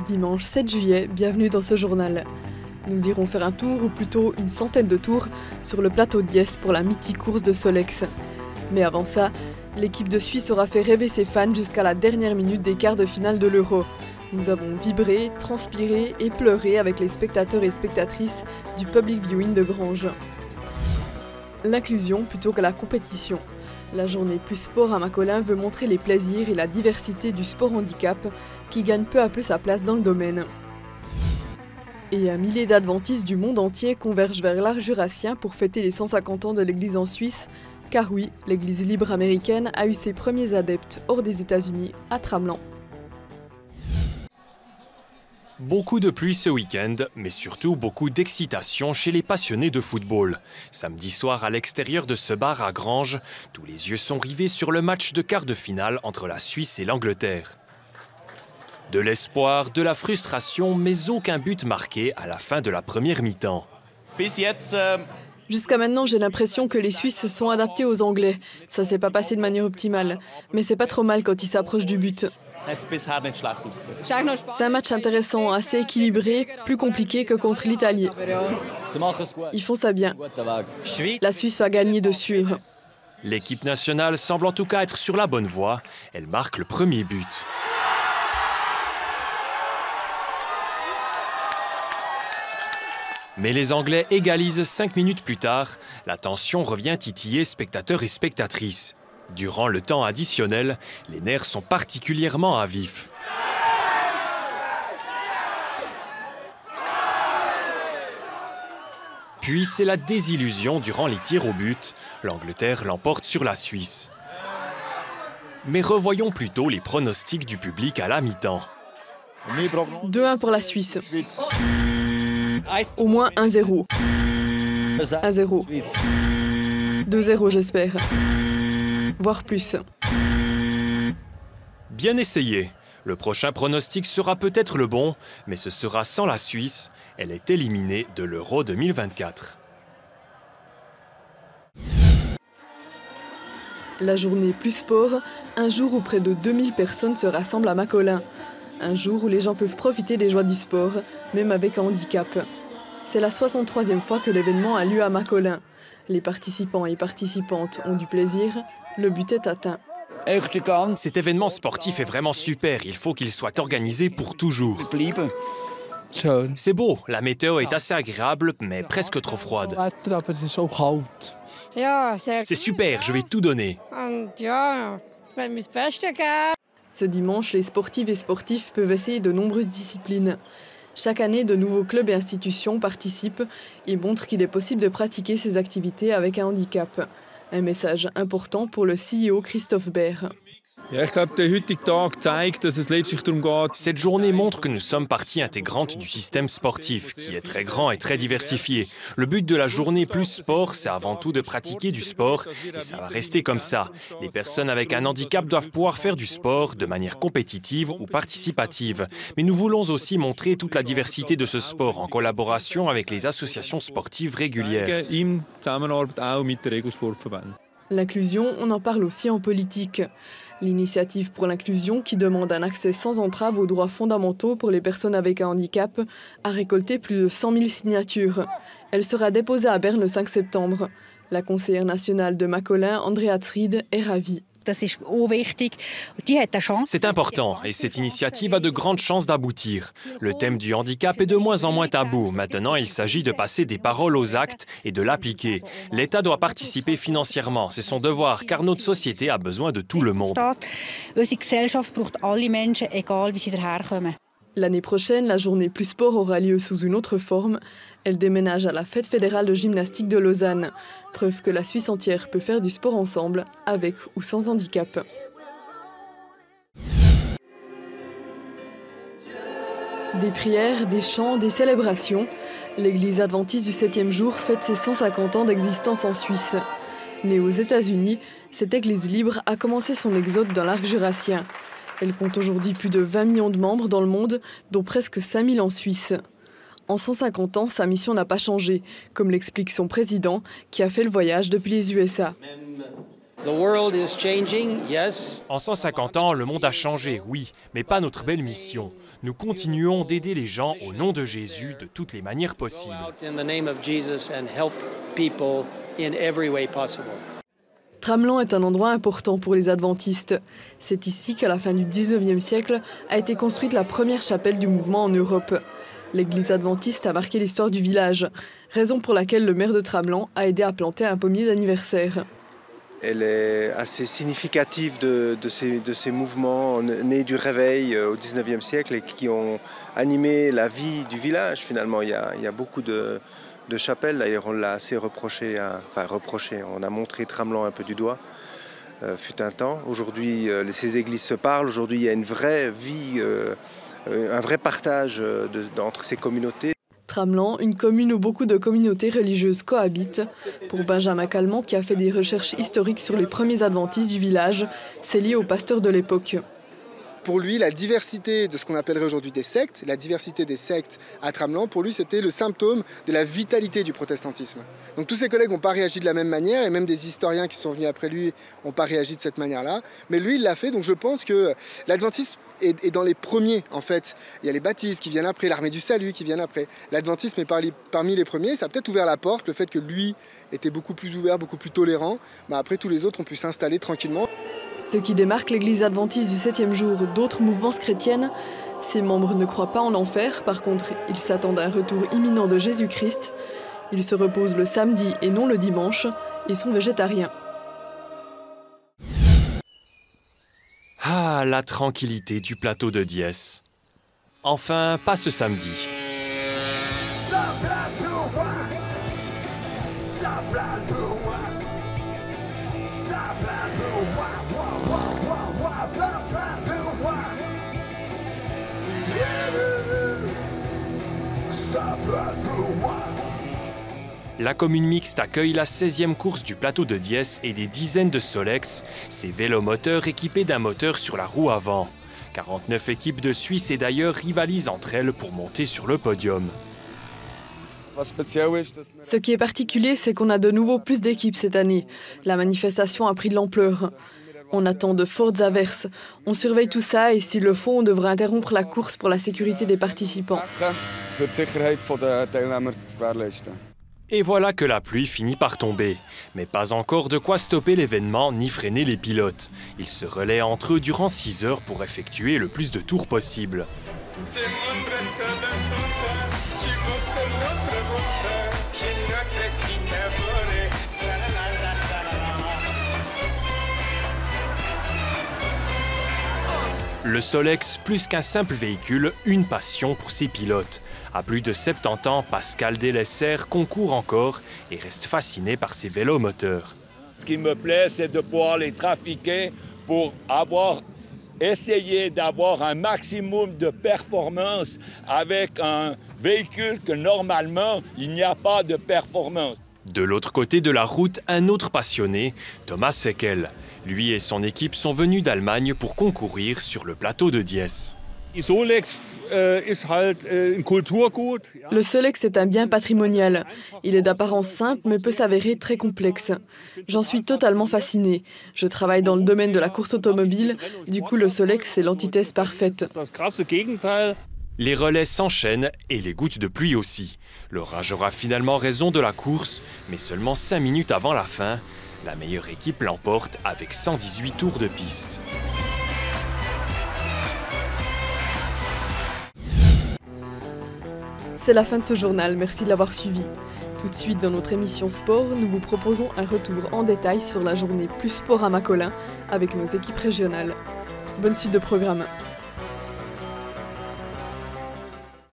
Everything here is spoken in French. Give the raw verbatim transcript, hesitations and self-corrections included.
dimanche sept juillet, bienvenue dans ce journal. Nous irons faire un tour, ou plutôt une centaine de tours, sur le plateau de Diesse pour la mythique course de Solex. Mais avant ça, l'équipe de Suisse aura fait rêver ses fans jusqu'à la dernière minute des quarts de finale de l'Euro. Nous avons vibré, transpiré et pleuré avec les spectateurs et spectatrices du Public Viewing de Granges. L'inclusion plutôt que la compétition. La journée Plus Sport à Macolin veut montrer les plaisirs et la diversité du sport handicap qui gagne peu à peu sa place dans le domaine. Et un millier d'adventistes du monde entier convergent vers l'Arc jurassien pour fêter les cent cinquante ans de l'Église en Suisse, car oui, l'Église libre américaine a eu ses premiers adeptes hors des États-Unis, à Tramelan. Beaucoup de pluie ce week-end, mais surtout beaucoup d'excitation chez les passionnés de football. Samedi soir, à l'extérieur de ce bar à Granges, tous les yeux sont rivés sur le match de quart de finale entre la Suisse et l'Angleterre. De l'espoir, de la frustration, mais aucun but marqué à la fin de la première mi-temps. Jusqu'à maintenant, j'ai l'impression que les Suisses se sont adaptés aux Anglais. Ça s'est pas passé de manière optimale, mais c'est pas trop mal quand ils s'approchent du but. C'est un match intéressant, assez équilibré, plus compliqué que contre l'Italie. Ils font ça bien. La Suisse va gagner de sûr. L'équipe nationale semble en tout cas être sur la bonne voie. Elle marque le premier but. Mais les Anglais égalisent cinq minutes plus tard. La tension revient titiller spectateurs et spectatrices. Durant le temps additionnel, les nerfs sont particulièrement à vif. Puis c'est la désillusion durant les tirs au but. L'Angleterre l'emporte sur la Suisse. Mais revoyons plutôt les pronostics du public à la mi-temps. deux un pour la Suisse. Au moins un zéro. un zéro. deux zéro, j'espère. Voire plus. Bien essayé. Le prochain pronostic sera peut-être le bon, mais ce sera sans la Suisse. Elle est éliminée de l'Euro deux mille vingt-quatre. La journée Plus Sport, un jour où près de deux mille personnes se rassemblent à Macolin. Un jour où les gens peuvent profiter des joies du sport, même avec un handicap. C'est la soixante-troisième fois que l'événement a lieu à Macolin. Les participants et participantes ont du plaisir. Le but est atteint. Cet événement sportif est vraiment super. Il faut qu'il soit organisé pour toujours. C'est beau, la météo est assez agréable, mais presque trop froide. C'est super, je vais tout donner. Ce dimanche, les sportives et sportifs peuvent essayer de nombreuses disciplines. Chaque année, de nouveaux clubs et institutions participent et montrent qu'il est possible de pratiquer ces activités avec un handicap. Un message important pour le C E O Christophe Baer. Cette journée montre que nous sommes partie intégrante du système sportif, qui est très grand et très diversifié. Le but de la journée Plus Sport, c'est avant tout de pratiquer du sport, et ça va rester comme ça. Les personnes avec un handicap doivent pouvoir faire du sport de manière compétitive ou participative. Mais nous voulons aussi montrer toute la diversité de ce sport en collaboration avec les associations sportives régulières. L'inclusion, on en parle aussi en politique. L'initiative pour l'inclusion, qui demande un accès sans entrave aux droits fondamentaux pour les personnes avec un handicap, a récolté plus de cent mille signatures. Elle sera déposée à Berne le cinq septembre. La conseillère nationale de Macolin, Andrea Zried, est ravie. C'est important et cette initiative a de grandes chances d'aboutir. Le thème du handicap est de moins en moins tabou. Maintenant, il s'agit de passer des paroles aux actes et de l'appliquer. L'État doit participer financièrement, c'est son devoir, car notre société a besoin de tout le monde. L'année prochaine, la journée Plus Sport aura lieu sous une autre forme. Elle déménage à la Fête fédérale de gymnastique de Lausanne. Preuve que la Suisse entière peut faire du sport ensemble, avec ou sans handicap. Des prières, des chants, des célébrations. L'Église adventiste du septième jour fête ses cent cinquante ans d'existence en Suisse. Née aux États-Unis, cette Église libre a commencé son exode dans l'Arc jurassien. Elle compte aujourd'hui plus de vingt millions de membres dans le monde, dont presque cinq mille en Suisse. En cent cinquante ans, sa mission n'a pas changé, comme l'explique son président, qui a fait le voyage depuis les U S A. En cent cinquante ans, le monde a changé, oui, mais pas notre belle mission. Nous continuons d'aider les gens au nom de Jésus de toutes les manières possibles. Tramelan est un endroit important pour les adventistes. C'est ici qu'à la fin du dix-neuvième siècle a été construite la première chapelle du mouvement en Europe. L'église adventiste a marqué l'histoire du village, raison pour laquelle le maire de Tramelan a aidé à planter un pommier d'anniversaire. Elle est assez significative de, de, ces, de ces mouvements nés du réveil au dix-neuvième siècle et qui ont animé la vie du village finalement. Il y a, il y a beaucoup de, de chapelles, d'ailleurs on l'a assez reproché, à, enfin reproché, on a montré Tramelan un peu du doigt, euh, fut un temps. Aujourd'hui euh, ces églises se parlent, aujourd'hui il y a une vraie vie, euh, un vrai partage de, de, entre ces communautés. Tramelan, une commune où beaucoup de communautés religieuses cohabitent. Pour Benjamin Calment, qui a fait des recherches historiques sur les premiers adventistes du village, c'est lié aux pasteurs de l'époque. Pour lui, la diversité de ce qu'on appellerait aujourd'hui des sectes, la diversité des sectes à Tramelan, pour lui, c'était le symptôme de la vitalité du protestantisme. Donc tous ses collègues n'ont pas réagi de la même manière, et même des historiens qui sont venus après lui n'ont pas réagi de cette manière-là. Mais lui, il l'a fait, donc je pense que l'adventisme est dans les premiers, en fait. Il y a les baptistes qui viennent après, l'armée du salut qui viennent après. L'adventisme est parmi les premiers, ça a peut-être ouvert la porte, le fait que lui était beaucoup plus ouvert, beaucoup plus tolérant. Mais après, tous les autres ont pu s'installer tranquillement. Ce qui démarque l'église adventiste du septième jour d'autres mouvances chrétiennes, ses membres ne croient pas en l'enfer, par contre, ils s'attendent à un retour imminent de Jésus-Christ. Ils se reposent le samedi et non le dimanche, et sont végétariens. Ah, la tranquillité du plateau de Diesse. Enfin, pas ce samedi. La commune mixte accueille la seizième course du plateau de Diesse et des dizaines de Solex, ces vélomoteurs équipés d'un moteur sur la roue avant. quarante-neuf équipes de Suisse et d'ailleurs rivalisent entre elles pour monter sur le podium. Ce qui est particulier, c'est qu'on a de nouveau plus d'équipes cette année. La manifestation a pris de l'ampleur. On attend de fortes averses. On surveille tout ça et s'il le faut, on devrait interrompre la course pour la sécurité des participants. Et voilà que la pluie finit par tomber. Mais pas encore de quoi stopper l'événement ni freiner les pilotes. Ils se relaient entre eux durant six heures pour effectuer le plus de tours possible. Le Solex, plus qu'un simple véhicule, une passion pour ses pilotes. À plus de soixante-dix ans, Pascal Delessert concourt encore et reste fasciné par ses vélomoteurs. Ce qui me plaît, c'est de pouvoir les trafiquer pour avoir essayé d'avoir un maximum de performance avec un véhicule que normalement, il n'y a pas de performance. De l'autre côté de la route, un autre passionné, Thomas Seckel. Lui et son équipe sont venus d'Allemagne pour concourir sur le plateau de Diesse. Le Solex est un bien patrimonial. Il est d'apparence simple mais peut s'avérer très complexe. J'en suis totalement fasciné. Je travaille dans le domaine de la course automobile, du coup le Solex est l'antithèse parfaite. Les relais s'enchaînent et les gouttes de pluie aussi. L'orage aura finalement raison de la course, mais seulement cinq minutes avant la fin, la meilleure équipe l'emporte avec cent dix-huit tours de piste. C'est la fin de ce journal, merci de l'avoir suivi. Tout de suite dans notre émission Sport, nous vous proposons un retour en détail sur la journée Plus Sport à Macolin avec nos équipes régionales. Bonne suite de programme.